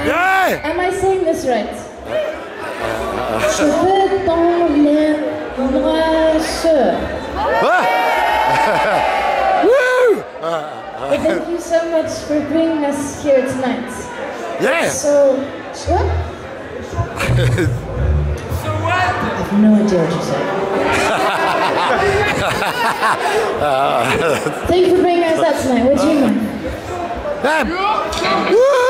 Yeah! Am I saying this right? Cheveux dans les nuages. Woo! But thank you so much for bringing us here tonight. Yeah! So, what? I have no idea what you said. Thank you for bringing us that tonight. What do you mean? Woo!